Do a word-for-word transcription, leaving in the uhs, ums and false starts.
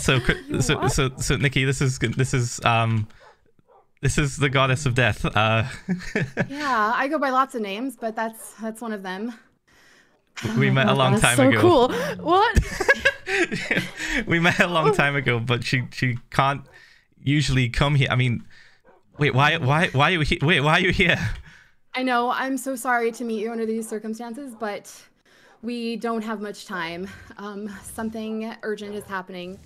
so so so so Nikki, this is this is um this is the goddess of death. Uh, Yeah, I go by lots of names, but that's that's one of them. we met a long time so ago. Cool. What? We met a long time ago, but she she can't usually come here. I mean, wait, why why why are you he wait why are you here? I know, I'm so sorry to meet you under these circumstances, but we don't have much time. Um, something urgent is happening.